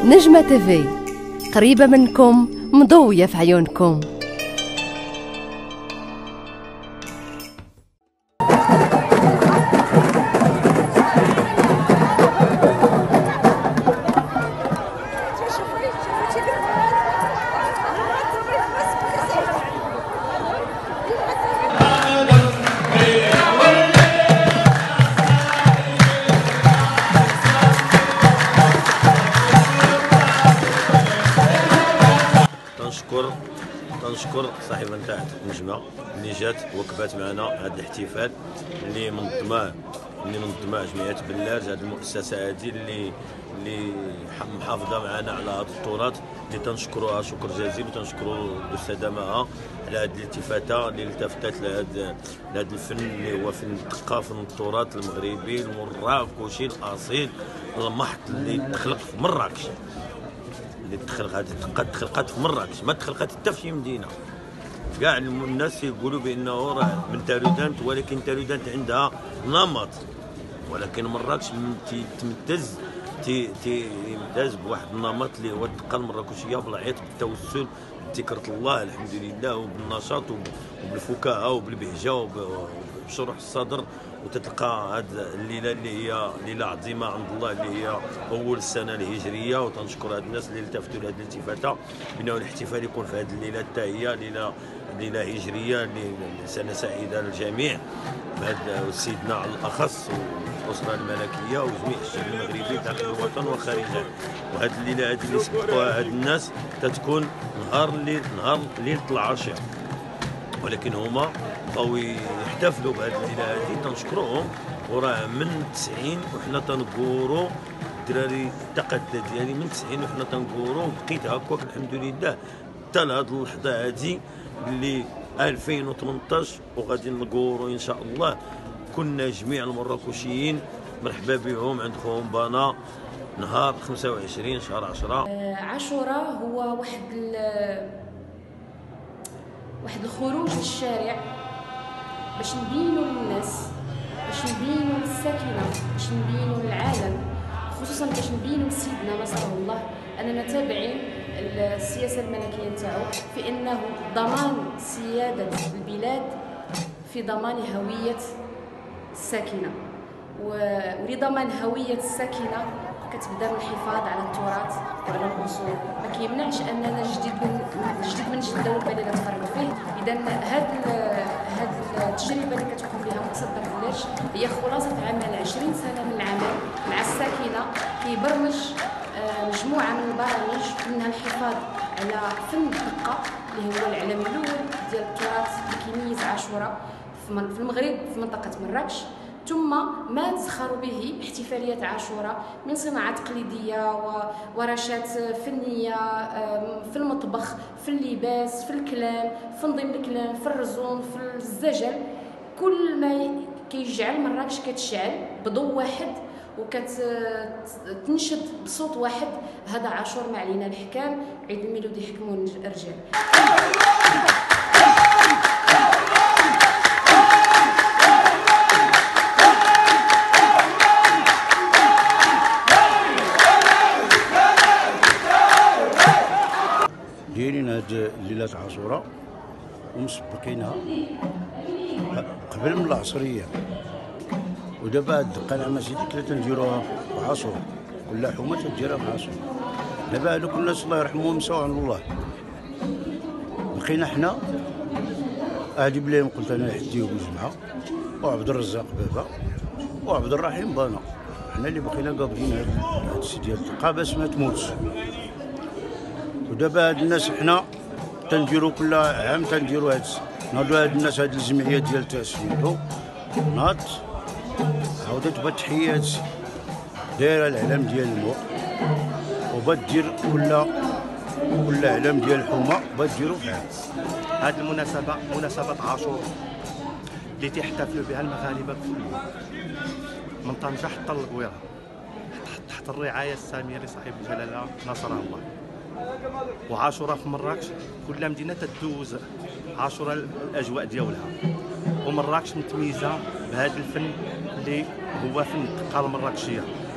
نجمة تيفي، قريبة منكم، مضوية في عيونكم. تنشكر صاحبه نتاع النجمه اللي جات وكبات معنا هذا الاحتفال اللي منظماه جمعيه بلاج، هذه المؤسسه هذه اللي محافظه معنا على هذا التراث، اللي تنشكروها شكر جزيل، وتنشكروا الاستاذه مها على هذه الالتفاته اللي التفتت لهذا الفن اللي هو فن الدقه، فن التراث المغربي المراكشي الاصيل المحض اللي تخلق في مراكش، اللي تخلق هذه الدقه تخلقات في مراكش، ما تخلقات حتى في شي مدينه. كاع الناس يقولوا بانه راه من تارودانت، ولكن تارودانت عندها نمط، ولكن مراكش تمتاز بواحد النمط اللي هو الدقه المراكشيه، بالعيط بالتوسل بذكرة الله الحمد لله، وبالنشاط وبالفكاهه وبالبهجه وبشروح الصدر، وتتلقى هذه الليله اللي هي ليله عظيمه عند الله، اللي هي اول السنه الهجريه. وتنشكر هاد الناس اللي التفتوا لهذه الالتفاته بانه الاحتفال يكون في هذه الليله حتى هي ليله هجريه، سنه سعيده للجميع، سيدنا على الاخص والاسره الملكيه وجميع الشعب المغربي داخل الوطن وخارجه. وهذه الليله هذه اللي سبقوها هاد الناس تتكون نهار ليله العاشر، ولكن هما بقاو يحتفلوا بهذه الليله هذه، تنشكروهم. وراه من 90 وحنا تنقوروا الدراري التقاده ديالي من 90 وحنا تنقوروا، بقيت هكاك الحمد لله حتى لهذه اللحظه هذه اللي 2018 وغادي نقوروا ان شاء الله. كنا جميع المراكشيين مرحبا بهم عند خوهم بانا نهار 25 شهر 10. عاشوراء هو واحد الخروج للشارع باش نبينوا للناس، باش نبينوا للساكنه، باش نبينوا للعالم، خصوصا باش نبينوا لسيدنا نصره الله اننا تابعين السياسه الملكيه نتاعو في انه ضمان سياده البلاد، في ضمان هويه الساكنه، ولضمان هويه الساكنه كتبدا من الحفاظ على التراث وعلى الاصول. ما كيمنعش اننا جديد من جده والبلد تفرد فيه. اذا هاد التجربه اللي كتقوم بها مقصد بلاج هي خلاصه عمل 20 سنه من العمل مع الساكنه، كيبرمج مجموعه من البرامج منها الحفاظ على فن الدقه اللي هو العلم الاول ديال التراث اللي كيميز عاشوراء في المغرب في منطقه مراكش، ثم ما تزخر به احتفاليات عاشوراء من صناعات تقليديه وورشات فنيه في المطبخ، في اللباس، في الكلام، في تنظيم الكلام، في الرزون، في الزجل، كل ما كيجعل مراكش كتشعل بضوء واحد وكتنشد بصوت واحد. هذا عاشور ما علينا الحكام، عيد الميلاد يحكموا الرجال. دايرين هاد ليلة عاشوراء ومسبقينها قبل من العصرية، ودابا هاد الدقة العامة سيدي كلا تنديروها في عاشوراء، كل حومة تديرها في عاشوراء. دابا هادوك الناس الله يرحمهم مساو عن الله، بقينا حنا هادي بلايم قلت انا حدي وبجمعة وعبد الرزاق بابا وعبد الرحيم بانا، حنا اللي بقينا قابلين هاد السي ديال الدقة باش ما تموتش. ودابا هاد الناس حنا تنديرو كل عام تنديرو نهضرو هاد الناس هاد الجمعيه ديال تاسيسو ناض عاودت بتحيات دايره الاعلام ديال الموق، وبدير كل اعلام ديال الحومه بديرو في عام. هاد المناسبه مناسبه عاشوراء اللي تيحتفلوا بها المغاربه كلهم من طنجه حتى للقويره تحت الرعايه الساميه لصاحب الجلاله نصره الله. وعاشوراء في مراكش كل مدينه تدوز عاشوراء الاجواء ديالها، ومراكش متميزه بهذا الفن اللي هو فن الدقه المراكشيه.